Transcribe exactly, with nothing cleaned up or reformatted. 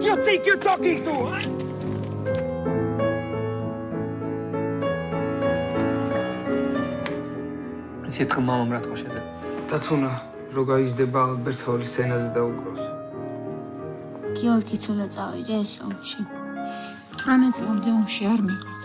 do you think you're talking to? სიტყვა მამამ რა თქვა შეზე? დათუნა, რო გაიზრდება ალბერტოლის სცენაზე დაუკროს. გიორგი ცოტა წავიდა ეს ომში. თვრამეტ წლამდე ომში არ მიყავ.